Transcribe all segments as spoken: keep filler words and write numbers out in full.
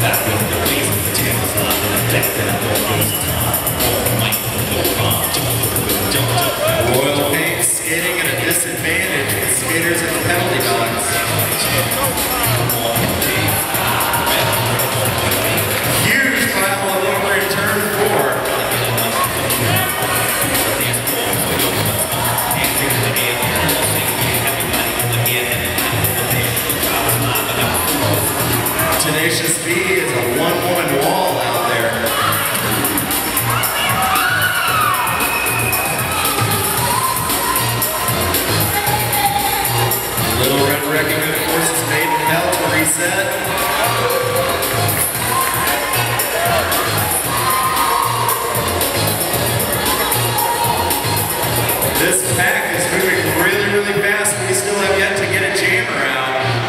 Royal Paint skating at a disadvantage. Skaters at the penalty box. Huge pile of over in turn four. Tenacious B is a one-woman wall out there. Little Red Wrecking, of course, is made in Hale to reset. This pack is moving really, really fast, but we still have yet to get a jammer out.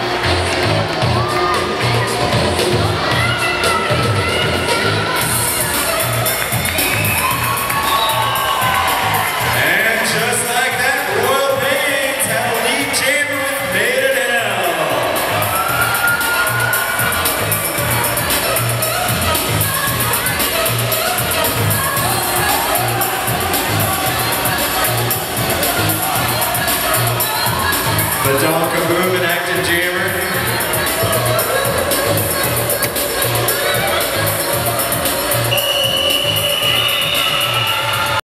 And just like that, Royal Paints have a lead jammer with Made in Hale. The Donk Kaboom and Active Jam